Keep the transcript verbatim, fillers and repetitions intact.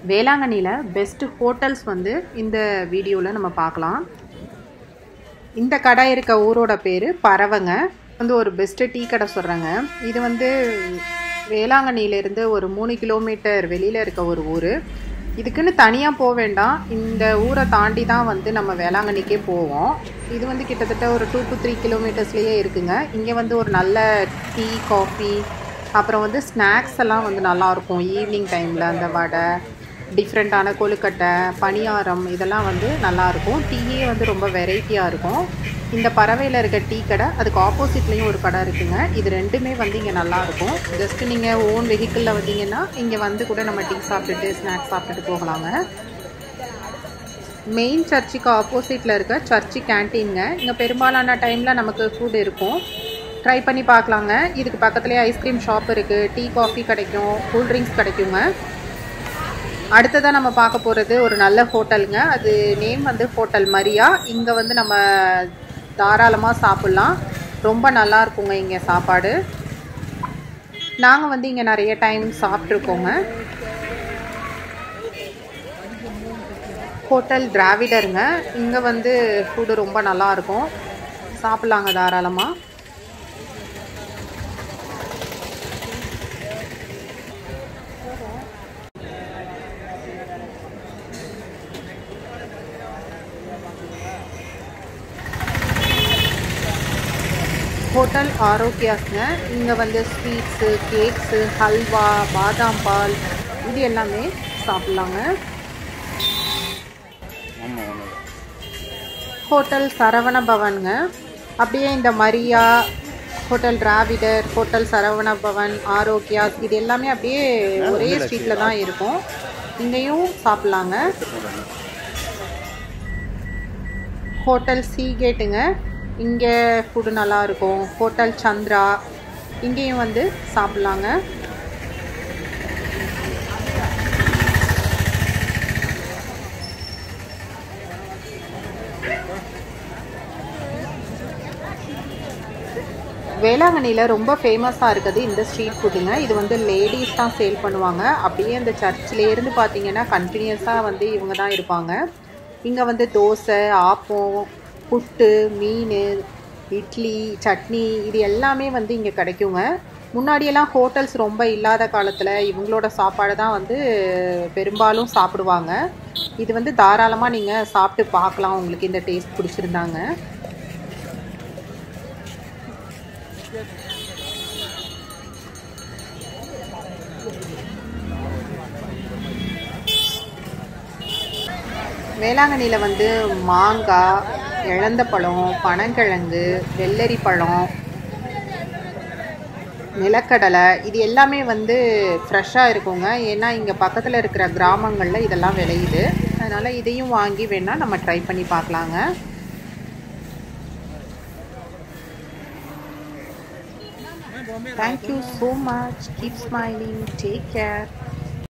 வேளாங்கண்ணில best hotels வந்து இந்த வீடியோவில் நம்ம பார்க்கலாம். இந்த கடை இருக்க ஊரோட பேர் பரவைங்க. வந்து ஒரு பெஸ்ட்டு டீ கடை சொல்கிறாங்க. இது வந்து வேளாங்கண்ணியிலேருந்து ஒரு மூணு கிலோமீட்டர் வெளியில் இருக்க ஒரு ஊர். இதுக்குன்னு தனியாக போக வேண்டாம், இந்த ஊரை தாண்டி தான் வந்து நம்ம வேளாங்கண்ணிக்கே போவோம். இது வந்து கிட்டத்தட்ட ஒரு டூ டு த்ரீ கிலோமீட்டர்ஸ்லேயே இருக்குங்க. இங்கே வந்து ஒரு நல்ல டீ காஃபி அப்புறம் வந்து ஸ்நாக்ஸ் எல்லாம் வந்து நல்லாயிருக்கும். ஈவினிங் டைமில் அந்த வடை, டிஃப்ரெண்ட்டான கொழுக்கட்டை, பணியாரம் இதெல்லாம் வந்து நல்லாயிருக்கும். டீயே வந்து ரொம்ப வெரைட்டியாக இருக்கும். இந்த பறவையில் இருக்க டீ கடை, அதுக்கு ஆப்போசிட்லேயும் ஒரு கடை இருக்குங்க. இது ரெண்டுமே வந்து இங்கே நல்லாயிருக்கும். ஜஸ்ட்டு நீங்கள் ஓன் வெஹிக்கிளில் வந்தீங்கன்னா இங்கே வந்து கூட நம்ம டீ சாப்பிட்டுட்டு ஸ்நாக்ஸ் சாப்பிட்டுட்டு போகலாங்க. மெயின் சர்ச்சுக்கு ஆப்போசிட்டில் இருக்க சர்ச்சு கேன்டீனுங்க. இங்கே பெரும்பாலான டைமில் நமக்கு ஃபுட் இருக்கும், ட்ரை பண்ணி பார்க்கலாங்க. இதுக்கு பக்கத்துலேயே ஐஸ்கிரீம் ஷாப் இருக்குது, டீ காஃபி கிடைக்கும், கூல்ட்ரிங்க்ஸ் கிடைக்குங்க. அடுத்ததாக நம்ம பார்க்க போகிறது ஒரு நல்ல ஹோட்டலுங்க. அது நேம் வந்து ஹோட்டல் மரியா. இங்கே வந்து நம்ம தாராளமாக சாப்பிட்லாம், ரொம்ப நல்லா இருக்குங்க இங்கே சாப்பாடு. நாங்கள் வந்து இங்கே நிறைய டைம் சாப்பிட்ருக்கோங்க. ஹோட்டல் டிராவிடருங்க. இங்கே வந்து ஃபுட்டு ரொம்ப நல்லாயிருக்கும், சாப்பிட்லாங்க தாராளமாக. ஹோட்டல் ஆரோக்கியாஸ்ங்க. இங்கே வந்து ஸ்வீட்ஸு, கேக்ஸு, ஹல்வா, பாதாம் பால் இது எல்லாமே சாப்பிட்லாங்க. ஹோட்டல் சரவணபவனுங்க. அப்படியே இந்த Maria, hotel Dravidar, hotel Saravana Bhavan, Arokiyas இது எல்லாமே அப்படியே ஒரே ஸ்ட்ரீட்டில் தான் இருக்கும். இங்கேயும் சாப்பிட்லாங்க. ஹோட்டல் SeaGateங்க. இங்கே ஃபுட்டு நல்லாயிருக்கும். ஹோட்டல் சந்திரா, இங்கேயும் வந்து சாப்பிட்லாங்க. வேளாங்கண்ணியில் ரொம்ப ஃபேமஸாக இருக்குது இந்த ஸ்ட்ரீட் ஃபுட்டுங்க. இது வந்து லேடிஸ் தான் சேல் பண்ணுவாங்க. அப்படியே அந்த சர்ச்சிலேருந்து பார்த்தீங்கன்னா கண்டினியூஸாக வந்து இவங்க தான் இருப்பாங்க. இங்கே வந்து தோசை, ஆப்பம், புட்டு, மீன், இட்லி, சட்னி இது எல்லாமே வந்து இங்கே கிடைக்குங்க. முன்னாடியெல்லாம் ஹோட்டல்ஸ் ரொம்ப இல்லாத காலத்தில் இவங்களோட சாப்பாடு தான் வந்து பெரும்பாலும் சாப்பிடுவாங்க. இது வந்து தாராளமாக நீங்கள் சாப்பிட்டு பார்க்கலாம், உங்களுக்கு இந்த டேஸ்ட் பிடிச்சிருந்தாங்க. வேளாங்கண்ணியில் வந்து மாங்காய், இழந்த பழம், பனங்கிழங்கு, வெள்ளரி பழம், நிலக்கடலை இது எல்லாமே வந்து ஃப்ரெஷ்ஷாக இருக்குங்க. ஏன்னா இங்கே பக்கத்தில் இருக்கிற கிராமங்களில் இதெல்லாம் விளையுது. அதனால் இதையும் வாங்கி வேணால் நம்ம ட்ரை பண்ணி பார்க்கலாங்க. Thank you so much. Keep smiling. Take care.